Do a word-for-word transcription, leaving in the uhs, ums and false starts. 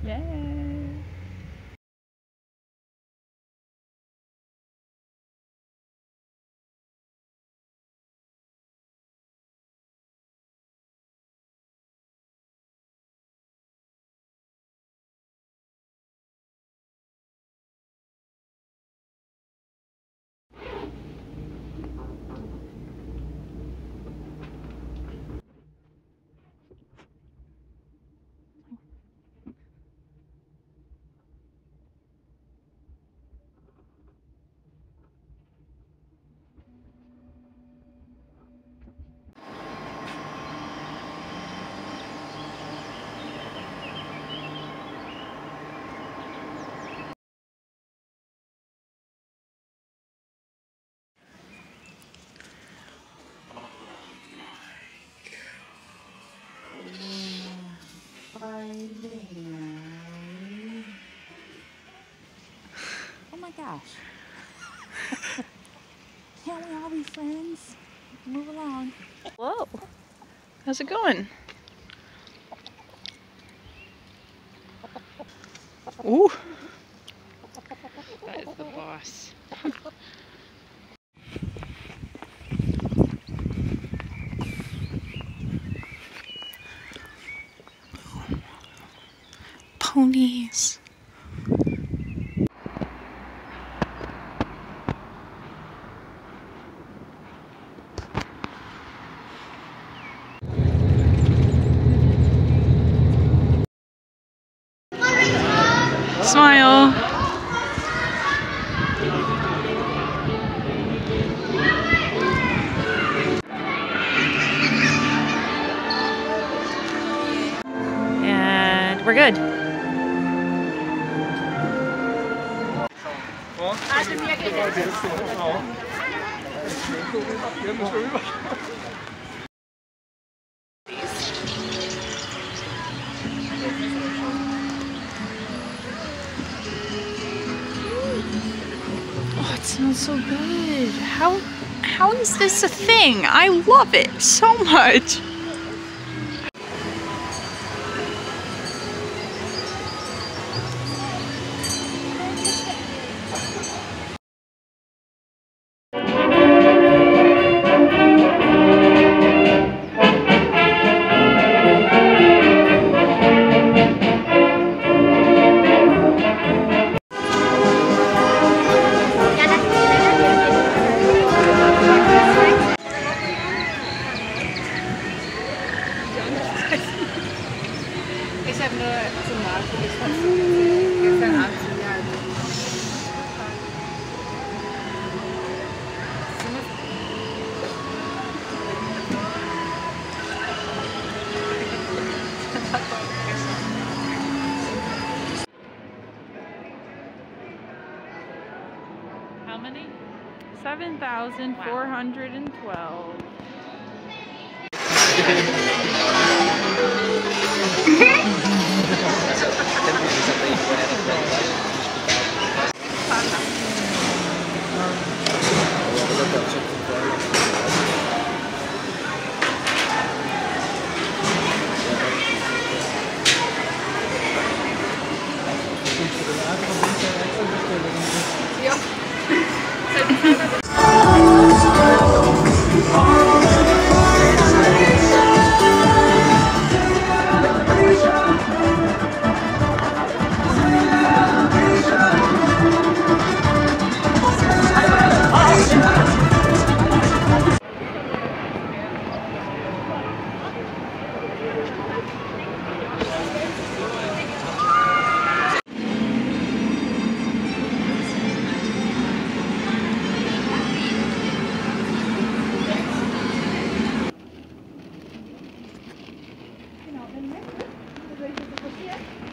Yay! Oh my gosh. Can't we all be friends? Move along. Whoa! How's it going? Ooh! That is the boss. Ponies. Smile. And we're good. Oh, it smells so good. How how is this a thing? I love it so much. Ich habe nur zum Nachgucken gestern Abend zu mir. How many? seven thousand four hundred twelve. Genau, wenn nicht, dann würde ich das passieren.